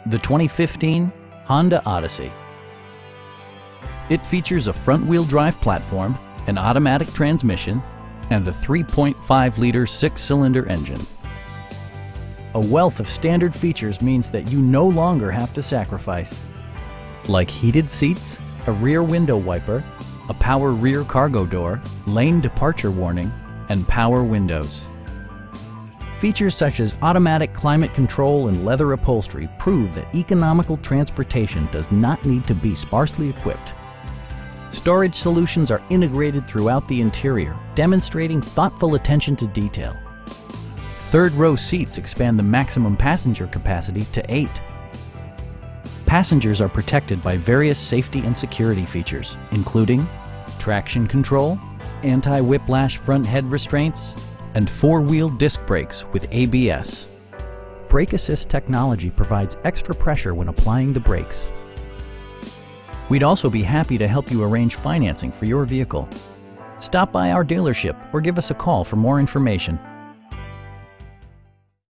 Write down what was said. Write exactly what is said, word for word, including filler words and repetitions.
the twenty fifteen Honda Odyssey. It features a front-wheel drive platform, an automatic transmission, and a three point five liter six-cylinder engine. A wealth of standard features means that you no longer have to sacrifice, like heated seats, a rear window wiper, a power rear cargo door, lane departure warning, and power windows. Features such as automatic climate control and leather upholstery prove that economical transportation does not need to be sparsely equipped. Storage solutions are integrated throughout the interior, demonstrating thoughtful attention to detail. Third row seats expand the maximum passenger capacity to eight. Passengers are protected by various safety and security features, including traction control, anti-whiplash front head restraints, and four-wheel disc brakes with A B S. Brake Assist technology provides extra pressure when applying the brakes. We'd also be happy to help you arrange financing for your vehicle. Stop by our dealership or give us a call for more information.